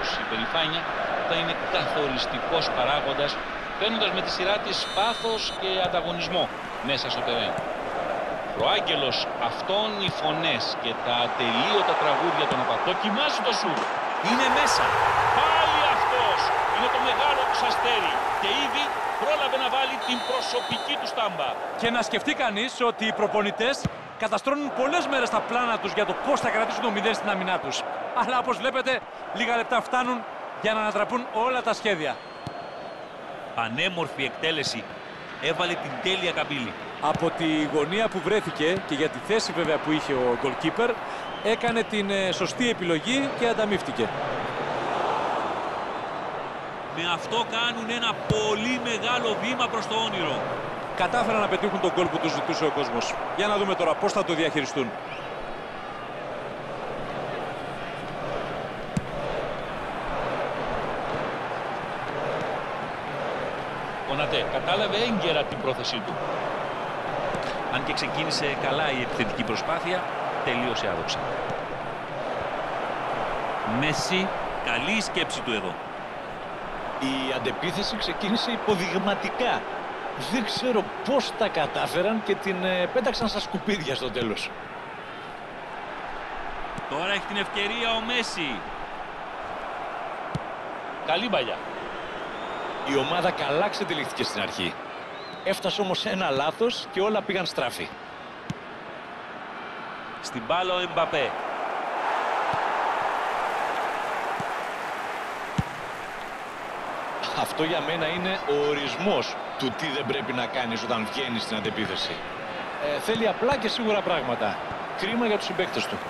τους. Η περηφάνεια θα είναι καθοριστικός παράγοντας, παίρνοντας με τη σειρά της πάθος και ανταγωνισμό μέσα στο τερέν. Προάγγελος αυτών οι φωνές και τα ατελείωτα τραγούδια των οπαδών. Δοκιμάζει το σουτ. Είναι μέσα. Πάλι αυτός. Είναι το μεγάλο του αστέρι. Και ήδη πρόλαβε να βάλει την προσωπική του στάμπα. Και να σκεφτεί κανείς ότι οι προπονητές καταστρώνουν πολλές μέρες τα πλάνα τους για το πώς θα κρατήσουν το 0 στην άμυνά τους. Αλλά όπως βλέπετε, λίγα λεπτά φτάνουν για να ανατραπούν όλα τα σχέδια. Πανέμορφη εκτέλεση. Έβαλε την τέλεια καμπύλη. Από τη γωνία που βρέθηκε και για τη θέση βέβαια που είχε ο goalkeeper, έκανε την σωστή επιλογή και ανταμείφθηκε. Με αυτό κάνουν ένα πολύ μεγάλο βήμα προς το όνειρο. Κατάφεραν να πετύχουν τον γκολ που τους ζητούσε ο κόσμος. Για να δούμε τώρα πώς θα το διαχειριστούν. Ο Νατέ κατάλαβε έγκαιρα την πρόθεσή του. Αν και ξεκίνησε καλά η επιθετική προσπάθεια, τελείωσε άδοξα. Μέση, καλή η σκέψη του εδώ. Η αντεπίθεση ξεκίνησε υποδειγματικά. Δεν ξέρω πώς τα κατάφεραν και την πέταξαν στα σκουπίδια στο τέλος. Τώρα έχει την ευκαιρία ο Μέση. Καλή παλιά. Η ομάδα καλά ξετυλίχθηκε στην αρχή. Έφτασε όμως ένα λάθος και όλα πήγαν στράφη. Στην μπάλα ο Εμπαπέ. Αυτό για μένα είναι ο ορισμός του τι δεν πρέπει να κάνεις όταν βγαίνεις στην αντεπίθεση. Θέλει απλά και σίγουρα πράγματα. Κρίμα για τους συμπαίκτες του.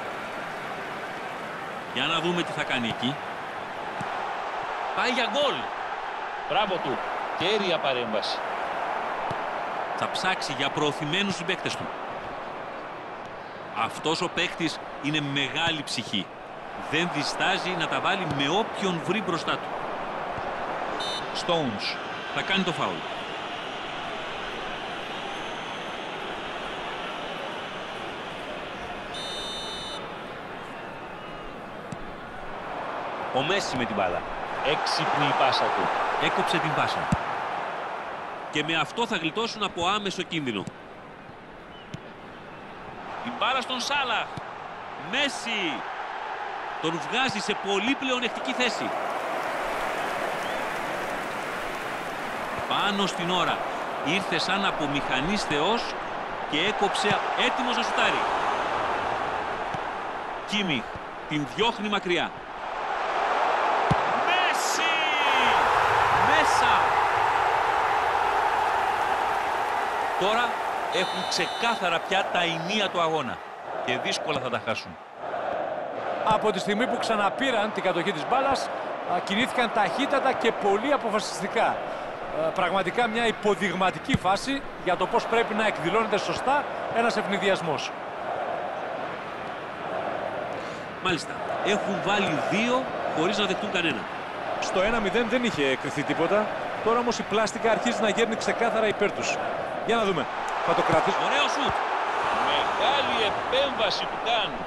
Για να δούμε τι θα κάνει εκεί. Πάει για γκολ. Μπράβο του. Κέρια παρέμβαση. Θα ψάξει για προωθημένους συμπαίκτες του. Αυτός ο παίκτης είναι μεγάλη ψυχή. Δεν διστάζει να τα βάλει με όποιον βρει μπροστά του. Stones θα κάνει το φάουλ. Ο Μέση με την μπάλα. Έξυπνη η πάσα του. Έκοψε την πάσα. Και με αυτό θα γλιτώσουν από άμεσο κίνδυνο. Η μπάλα στον Σάλαχ. Μέση. Τον βγάζει σε πολύ πλεονεκτική θέση. Πάνω στην ώρα. Ήρθε σαν από μηχανής θεός και έκοψε έτοιμος να σουτάρει. Κίμιχ την διώχνει μακριά. Μέση! Μέσα! Τώρα έχουν ξεκάθαρα πια τα ηνία του αγώνα και δύσκολα θα τα χάσουν. Από τη στιγμή που ξαναπήραν την κατοχή της μπάλας, κινήθηκαν ταχύτατα και πολύ αποφασιστικά. Πραγματικά μια υποδειγματική φάση για το πώς πρέπει να εκδηλώνεται σωστά ένας ευνηδιασμός. Μάλιστα, έχουν βάλει δύο χωρίς να δεχτούν κανένα. Στο 1-0 δεν είχε κρυθεί τίποτα. Τώρα όμως η πλάστικα αρχίζει να γέρνει ξεκάθαρα υπέρ τους. Για να δούμε. Θα το κρατήσουν. Ωραίο σουτ. Μεγάλη επέμβαση του κάνουν.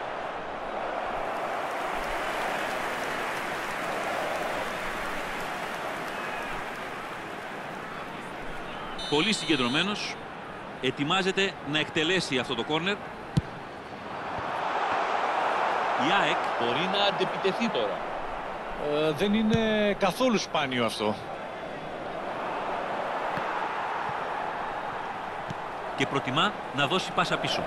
Πολύ συγκεντρωμένος. Ετοιμάζεται να εκτελέσει αυτό το κόρνερ. Η ΑΕΚ Μπορεί να αντεπιτεθεί τώρα. Δεν είναι καθόλου σπάνιο αυτό. και προτιμά να δώσει πάσα πίσω.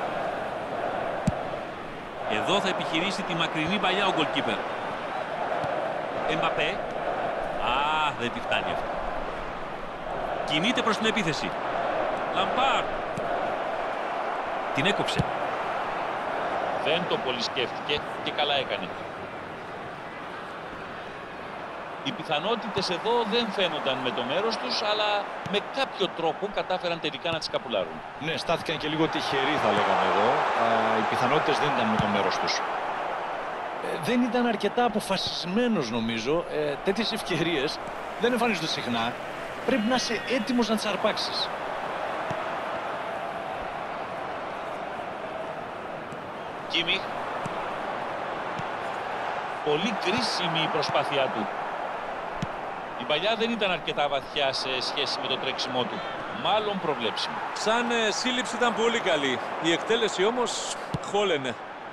Εδώ θα επιχειρήσει τη μακρινή παλιά ο γκολκίπερ. Εμπαπέ. Α, δεν τη φτάνει αυτό. Κινείται προς την επίθεση. Λαμπάρ. Την έκοψε. Δεν το πολύ σκέφτηκε και καλά έκανε. Οι πιθανότητες εδώ δεν φαίνονταν με το μέρος τους, αλλά με κάποιο τρόπο κατάφεραν τελικά να τις καπουλάρουν. Ναι, στάθηκαν και λίγο τυχεροί θα λέγαμε εδώ. Οι πιθανότητες δεν ήταν με το μέρος τους. Δεν ήταν αρκετά αποφασισμένος νομίζω. Τέτοιες ευκαιρίες δεν εμφανίζονται συχνά. Πρέπει να είσαι έτοιμος να τις αρπάξεις. Κίμιχ. Πολύ κρίσιμη η προσπάθειά του. Η παλιά δεν ήταν αρκετά βαθιά σε σχέση με το τρέξιμό του. Μάλλον προβλέψιμο. Σαν σύλληψη ήταν πολύ καλή. Η εκτέλεση όμως χόλαινε.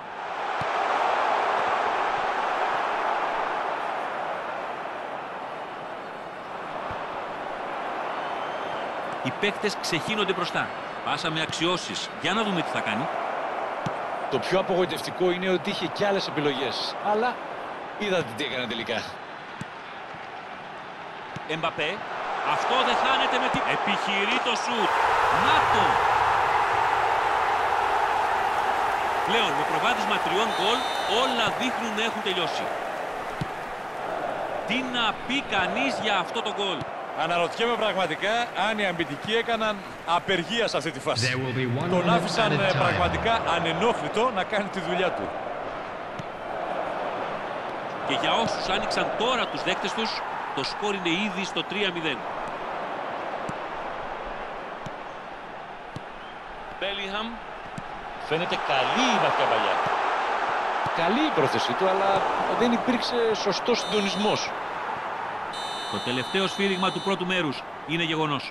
Οι παίκτες ξεχύνονται μπροστά. Πάσα με αξιώσεις. Για να δούμε τι θα κάνει. Το πιο απογοητευτικό είναι ότι είχε και άλλες επιλογές. Αλλά είδατε τι έκανε τελικά. Εμπαπέ. Αυτό δεν χάνεται με την... Επιχειρεί το σουτ. Να το! Πλέον με προβάδισμα 3 γκολ όλα δείχνουν να έχουν τελειώσει. Τι να πει κανείς για αυτό το γκολ. Αναρωτιέμαι πραγματικά αν οι αμυντικοί έκαναν απεργία σε αυτή τη φάση. Τον άφησαν πραγματικά ανενόχλητο να κάνει τη δουλειά του. Και για όσους άνοιξαν τώρα τους δέκτες τους, το σκορ είναι ήδη στο 3-0. Μπέλιγχαμ. Φαίνεται καλή η βαθιά παλιά. Καλή η πρόθεσή του, αλλά δεν υπήρξε σωστός συντονισμός. Το τελευταίο σφύριγμα του πρώτου μέρους είναι γεγονός.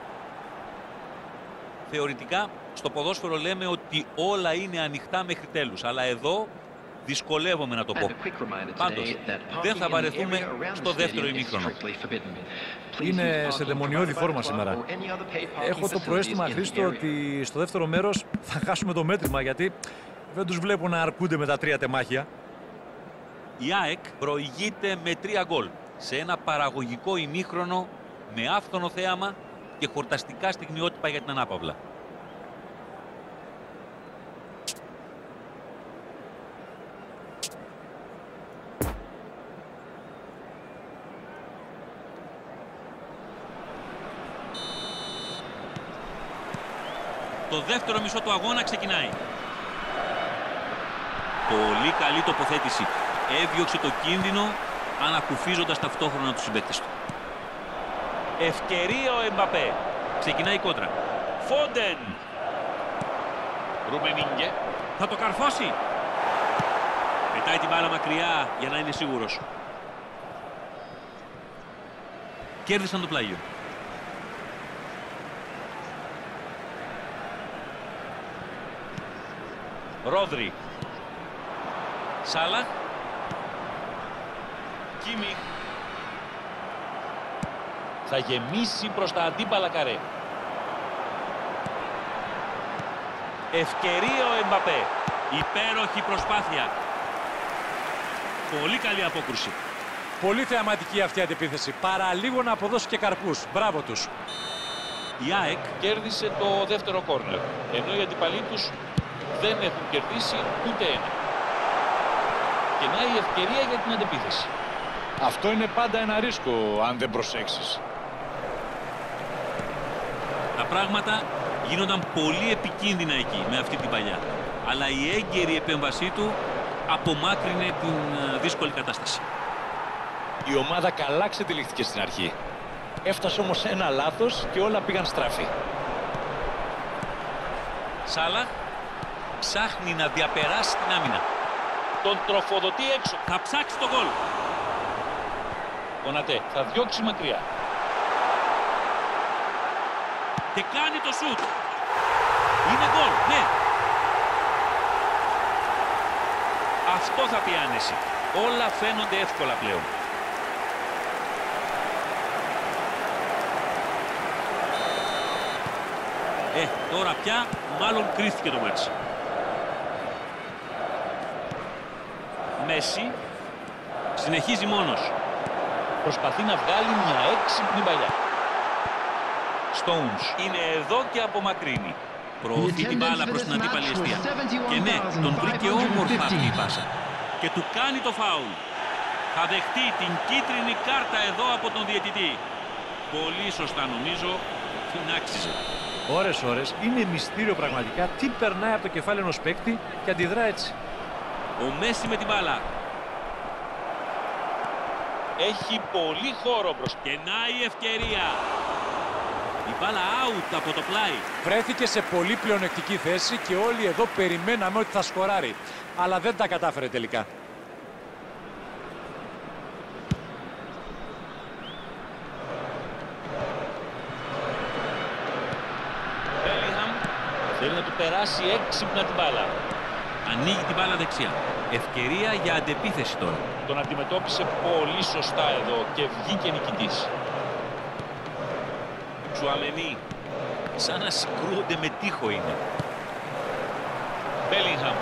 Θεωρητικά, στο ποδόσφαιρο λέμε ότι όλα είναι ανοιχτά μέχρι τέλους. Αλλά εδώ δυσκολεύομαι να το πω. Πάντως, δεν θα βαρεθούμε στο δεύτερο ημίχρονο. Είναι σε δαιμονιώδη φόρμα σήμερα. Έχω το προαίσθημα, Χρήστο, ότι στο δεύτερο μέρος θα χάσουμε το μέτρημα, γιατί δεν τους βλέπω να αρκούνται με τα 3 τεμάχια. Η ΑΕΚ προηγείται με 3 γκολ σε ένα παραγωγικό ημίχρονο με άφθονο θέαμα και χορταστικά στιγμιότυπα για την ανάπαυλα. Το δεύτερο μισό του αγώνα ξεκινάει. Πολύ καλή τοποθέτηση. Έδιωξε το κίνδυνο ανακουφίζοντας ταυτόχρονα τους συμπαίκτες του. Ευκαιρία ο Εμπαπέ. Ξεκινάει η κόντρα. Φόντεν. Ρουμενίγκε. Θα το καρφώσει. Πετάει την μπάλα μακριά για να είναι σίγουρος. Κέρδισαν το πλάγιο. Ρόδρι. Σάλαχ. Κίμιχ. Θα γεμίσει προς τα αντίπαλα καρέ. Ευκαιρία ο Εμπαπέ. Υπέροχη προσπάθεια. Πολύ καλή απόκρουση. Πολύ θεαματική αυτή η αντεπίθεση. Παραλίγο να αποδώσει και καρπούς. Μπράβο τους. Η ΑΕΚ Κέρδισε το δεύτερο κόρνερ, ενώ οι αντιπαλοί τους δεν έχουν κερδίσει ούτε ένα. Και να η ευκαιρία για την αντεπίθεση. Αυτό είναι πάντα ένα ρίσκο αν δεν προσέξεις. τα πράγματα γίνονταν πολύ επικίνδυνα εκεί με αυτή την παλιά. Αλλά η έγκαιρη επέμβασή του απομάκρυνε την δύσκολη κατάσταση. Η ομάδα καλά ξετυλίχθηκε στην αρχή. Έφτασε όμως ένα λάθος και όλα πήγαν στράφη. Σάλαχ ψάχνει να διαπεράσει την άμυνα. Τον τροφοδοτεί έξω. Θα ψάξει το γκολ. Ο Νατέ θα διώξει μακριά. Και κάνει το σουτ. Είναι γκολ, ναι. Αυτό θα πει άνεση. Όλα φαίνονται εύκολα πλέον. Τώρα πια μάλλον κρίθηκε το μάτς. Μέση συνεχίζει μόνος. Προσπαθεί να βγάλει μια έξυπνη παλιά. Stones είναι εδώ και απομακρύνει. Προωθεί την μπάλα προς την αντίπαλη εστία. Και ναι, τον βρήκε όμορφα αυτή η πάσα. Και του κάνει το φάουλ. Θα δεχτεί την κίτρινη κάρτα εδώ από τον διαιτητή. Πολύ σωστά νομίζω, την άξιζε. Ώρες είναι μυστήριο πραγματικά τι περνάει από το κεφάλι ενός παίκτη και αντιδρά έτσι. Ο Μέση με την μπάλα. Έχει πολύ χώρο μπροστά. Και να η ευκαιρία. Η μπάλα out από το πλάι. Βρέθηκε σε πολύ πλεονεκτική θέση και όλοι εδώ περιμέναμε ότι θα σκοράρει. Αλλά δεν τα κατάφερε τελικά. περάσει έξυπνα την μπάλα. Ανοίγει την μπάλα δεξιά. Ευκαιρία για αντεπίθεση τώρα. Τον αντιμετώπισε πολύ σωστά εδώ και βγήκε νικητής. Τσουαμενί. Σαν να συγκρούονται με τείχο είναι. Μπέλιγχαμ.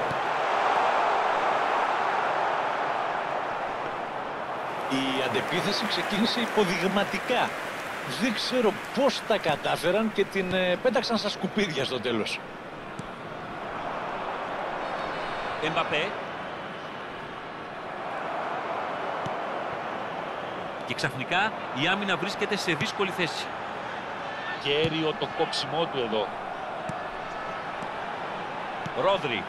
Η αντεπίθεση ξεκίνησε υποδειγματικά. Δεν ξέρω πώς τα κατάφεραν και την πέταξαν στα σκουπίδια στο τέλος. Εμπαπέ. Και ξαφνικά η άμυνα βρίσκεται σε δύσκολη θέση. Κέριο το κόψιμό του εδώ. Ρόδρι.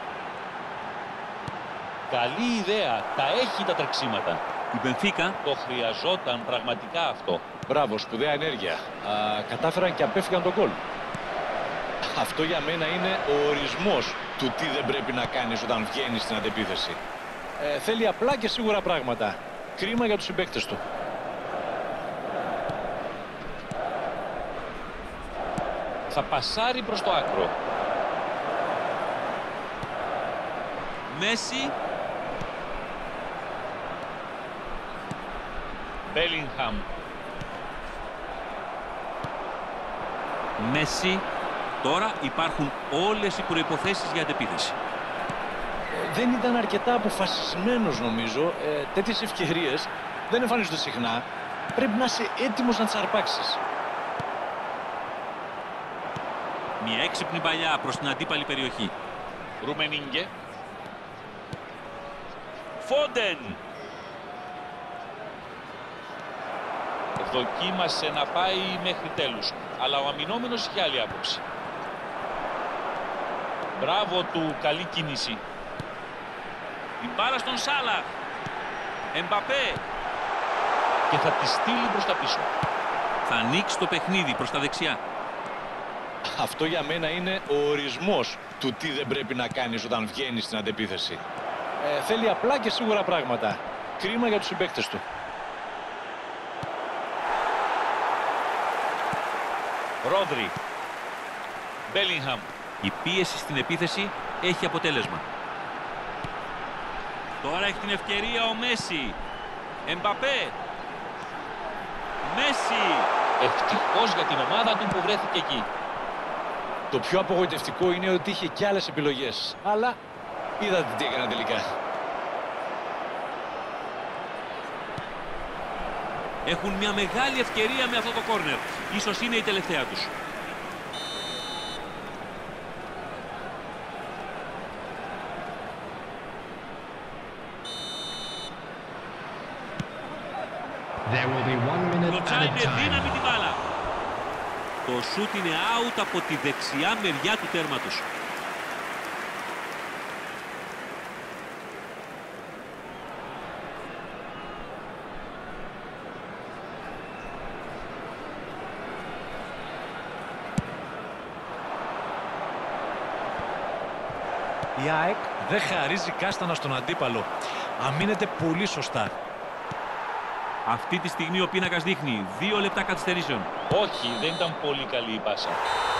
Καλή ιδέα. Τα έχει τα τρεξίματα. Η Μπενφίκα. Το χρειαζόταν πραγματικά αυτό. Μπράβο, σπουδαία ενέργεια. Κατάφεραν και απέφυγαν τον γκολ. Αυτό για μένα είναι ο ορισμός του τι δεν πρέπει να κάνεις όταν βγαίνεις στην αντεπίθεση. Θέλει απλά και σίγουρα πράγματα. Κρίμα για τους συμπαίκτες του. Θα πασάρει προς το άκρο. Μέση. Μπέλιγχαμ. Μέση. Τώρα υπάρχουν όλες οι προϋποθέσεις για αντεπίθεση. Δεν ήταν αρκετά αποφασισμένος νομίζω. Τέτοιες ευκαιρίες δεν εμφανίζονται συχνά. Πρέπει να είσαι έτοιμος να τις αρπάξεις. Μια έξυπνη παλιά προς την αντίπαλη περιοχή. Ρουμενίγκε. Φόντεν. Δοκίμασε να πάει μέχρι τέλους, αλλά ο αμυνόμενος είχε άλλη άποψη. Μπράβο του, καλή κίνηση. Η μπάλα στον Σάλαχ. Εμπαπέ. Και θα τη στείλει προς τα πίσω. Θα ανοίξει το παιχνίδι προς τα δεξιά. Αυτό για μένα είναι ο ορισμός του τι δεν πρέπει να κάνεις όταν βγαίνεις στην αντεπίθεση. Θέλει απλά και σίγουρα πράγματα. Κρίμα για τους συμπαίκτες του. Ρόδρι. Μπέλιγχαμ. Η πίεση στην επίθεση έχει αποτέλεσμα. Τώρα έχει την ευκαιρία ο Μέση. Εμπαπέ. Μέση. Ευτυχώς για την ομάδα του που βρέθηκε εκεί. Το πιο απογοητευτικό είναι ότι είχε και άλλες επιλογές. Αλλά είδατε τι έκανε τελικά. Έχουν μια μεγάλη ευκαιρία με αυτό το κόρνερ. Ίσως είναι η τελευταία τους. Κλωτσάει με δύναμη την μπάλα. Το σούτ είναι out από τη δεξιά μεριά του τέρματος. Η ΑΕΚ δεν χαρίζει κάστανα στον αντίπαλο. Αμήνεται πολύ σωστά. Αυτή τη στιγμή ο πίνακας δείχνει 2 λεπτά καθυστερήσεων. Όχι, δεν ήταν πολύ καλή η πάσα.